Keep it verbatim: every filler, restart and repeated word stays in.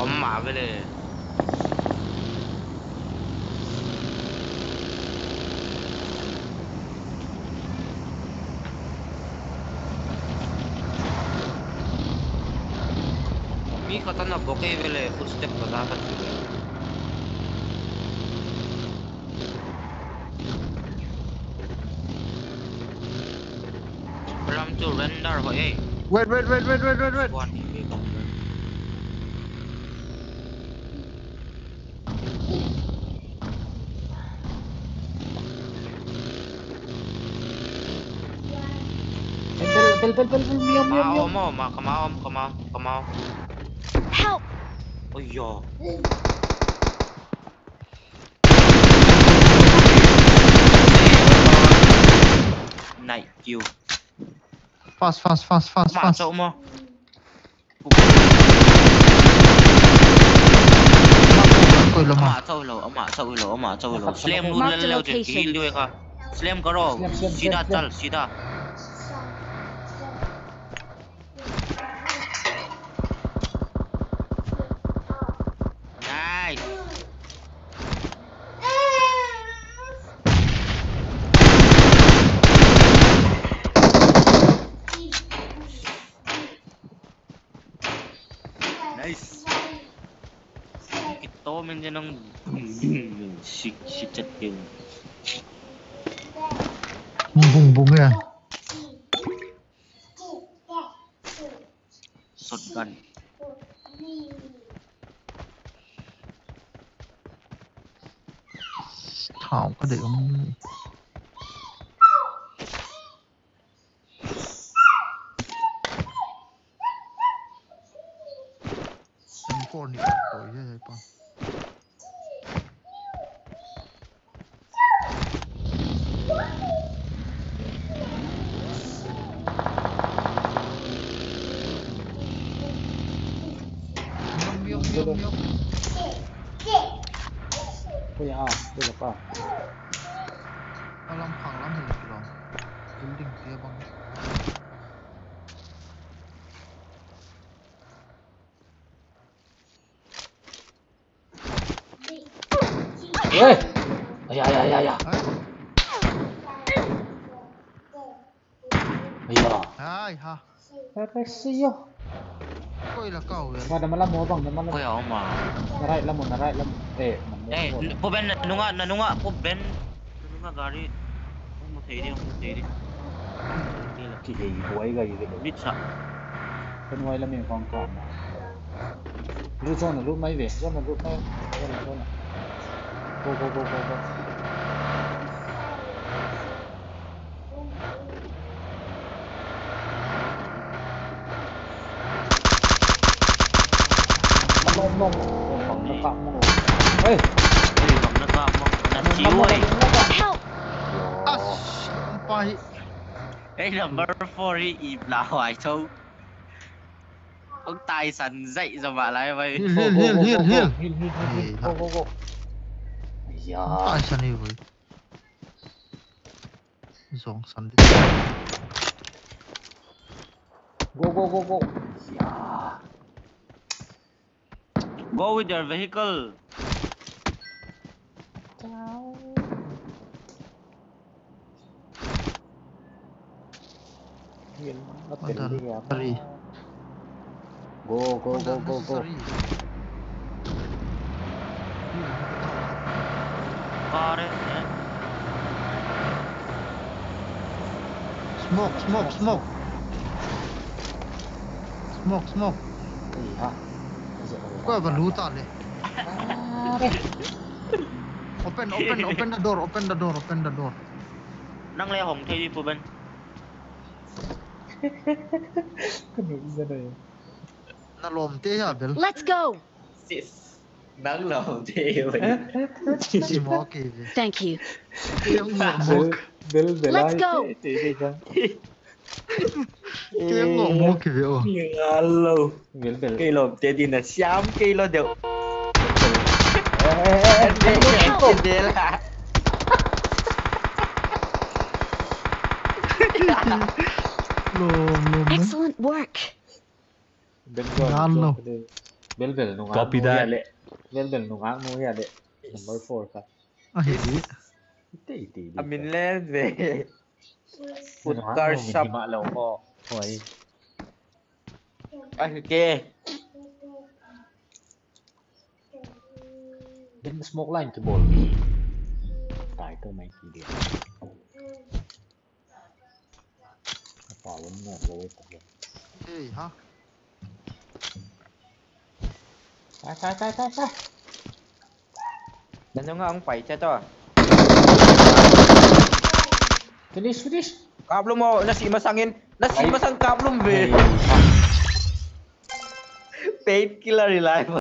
มหมาไปเลยมีเขาตั้งบอกให้ไปเลยฟุตสเต็ปก็ได้กันพยายามจะเรนเดอร์เขาเอง wait wait wait wait wait wait wait วันนี้มีบอกเลย Pel pel pel pel pel miam มา miam เอา miam. มามาขมาเอาขมาขมา Help! โอ้ยยอ ไหนคิว fast fast fast fast มา fast โจมอ कोई लो เอามา मार โจโลเอามาโจโลเอามาโจโลสเลมนู่นเร็วๆจะกินด้วยค่ะสเลมก็รอซีดาจัลซีดาโตมันจะต้องชิชิจัดเก่ง bung bung bung ya สดกัน thảo có để ông em con đi tối vậy con miêu miêu miêu miêu Ôi à, đây là sao? nó làm khoảng lắm rồi rồi cái đỉnh kia băng Ê! Ây da, ây da, ây da. Ây da. ai ha Perfeccio. coi là cầu rồi Mà naman lang mo bang, naman ก็ lang. เอามา Naray lang mo, naray lang mo. Eh, man mo. เอ้ยพวกเบนนุ่งอ่ะนุ่งอ่ะพวกเบนนุ่งอ่ะการีมุเทดิมุเทดินี่แหละ Chị hì quấy gầy cái นิชะ Bên ngoài là mình còn còn. Rút rồi là rút máy về, rút là rút máy. Rút là rút là. Go go go go go. Mông mông mông nó phạm mông. Ê, เฮ้ยผมนะครับนั่นจิ๋วเอ้ย Help! à bay เฮ้ย number four ที่อีบลาวไอ้เจ้าต้องตายสันใจจะมาอะไรไป heal heal heal heal heal Heal heal heal heal. Go go go. Dạ. tại sao này vậy giống sẵn đi Go go go go. Dạ. go with your vehicle Chào. Hiền nó Con tỉnh thần đi kìa. sorry Go go go go go. sorry car eh smoke smoke smoke smoke smoke Gì hả? qua vào lú tạt đi À, đây. open open open the door open the door open the door นั่งเล่ของเทดิพวกเบน Cái này ra đây. nó lồm tê hả bel Let's go! nắng lầu thì chỉ mò kì vậy Thank you. tiếng ngộ Bill mốc Bill Bill Let's ai go. chị chị đi chăng? tiếng ngộ mốc kì vậy alo Bill Bill. cây lồng thì đi là xám cây lo được Ê ê ê đây ê. là đây là lồm lồm Excellent work. Bên ngoài Ngon chỗ luôn. cái đây. bel bel nung Copy anu that. ya le bel bel nung anu ya le number four ka Ah, hindi. ite ite Amin lang, be. Food Nung car anu, shop. hindi maalaw ko hoy Ah, okay. then smoke line to ball tài tôi mày kỳ điểm bỏ vẫn ngọt rồi Eh, ha? tay tay tay tay tay Ano nga ang fight siya to? finish finish Kablong mo, nasimasangin. Nasimasang kablong, be. Hey, Painkiller reliable.